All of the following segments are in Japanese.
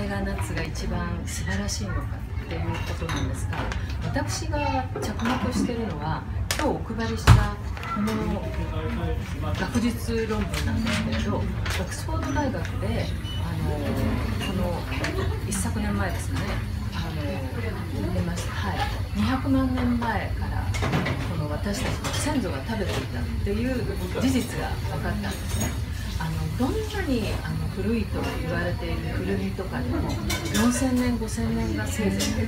タイガーナッツが一番素晴らしいのかっていうことなんですが、私が着目しているのは今日お配りしたこの学術論文なんですけれど、オックスフォード大学でこの一昨年前ですかね、出ました。はい、200万年前からこの私たちの先祖が食べていたっていう事実が分かったんですね。どんなに古いと言われている古着とかでも4000年5000年がせいぜいです。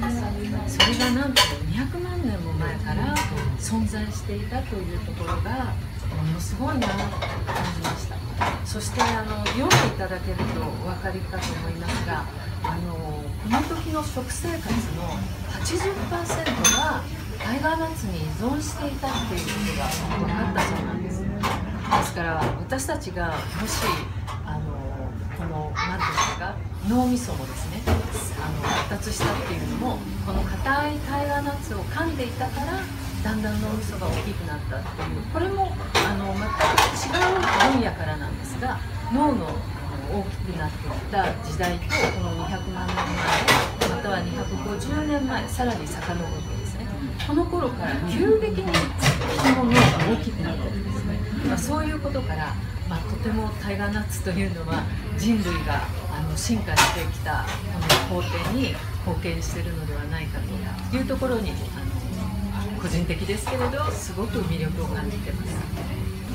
それがなんと200万年も前から存在していたというところがものすごいなと感じました。そして読んでいただけるとお分かりかと思いますが、この時の食生活の 80% がタイガーナッツに依存していたっていうことが分かったそうなんです。ですから私たちがもしこの何ていうんですか、脳みそもですね発達したっていうのもこの硬いタイガーナッツを噛んでいたからだんだん脳みそが大きくなったっていう、これも全く違う分野からなんですが、脳の大きくなっていった時代とこの200万年前または250年前さらに遡ってですね、この頃から急激に人の脳が大きくなってるんですね。そういうことから、とてもタイガーナッツというのは人類が進化してきたこの工程に貢献しているのではないかというところに個人的ですけれどすごく魅力を感じてます。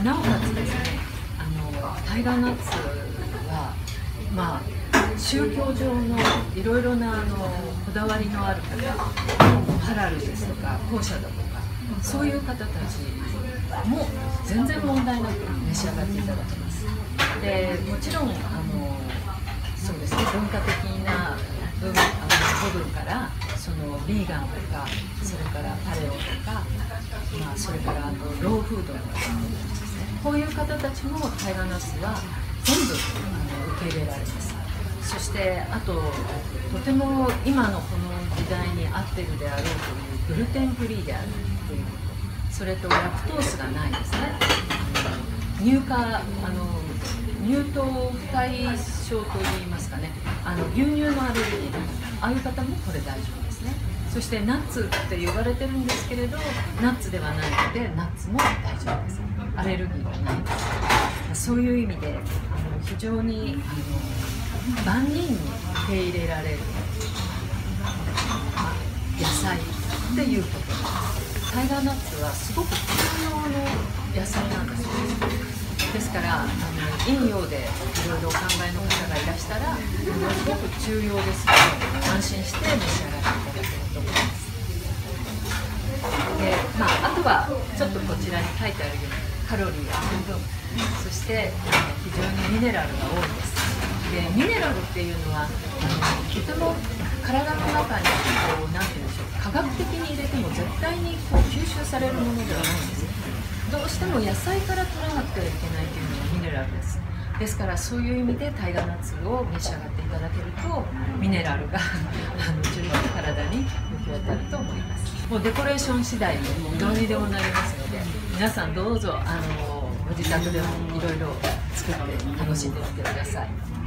なおかつですね、タイガーナッツは宗教上のいろいろなこだわりのある方、ハラルですとか後者だとかそういう方たちも全然問題なく召し上がっていただけます。でもちろんそうですね、文化的な部分からそのビーガンとかそれからパレオとか、それからローフードのですね、こういう方たちもタイガーナッツは全部受け入れられます。そしてとても今のこの時代に合っているであろうというグルテンフリーであるということ、それとラクトースがないですね、乳糖不対症といいますかね、牛乳のアレルギー、ああいう方もこれ大丈夫ですね。そしてナッツって呼ばれてるんですけれど、ナッツではないのでナッツも大丈夫です。アレルギーはないです。そういう意味で非常に万人に受け入れられる野菜っていうことです。タイガーナッツはすごく重要な野菜なんですよ。ですから陰陽でいろいろお考えの方がいらしたらすごく重要ですので安心して召し上がっていただけると思います。で、あとはちょっとこちらに書いてあるようにカロリーが半分、そして非常にミネラルが多いです。でミネラルっていうのはとても体の中に何て言うんでしょう、科学的に入れても絶対に吸収されるものではないんです。どうしても野菜から取らなくてはいけないというのがミネラルです。ですからそういう意味でタイガーナッツを召し上がっていただけるとミネラルが十分体に行き渡ると思います。もうデコレーション次第でどうにでもなりますので、皆さんどうぞご自宅でもいろいろ作って楽しんでみてください。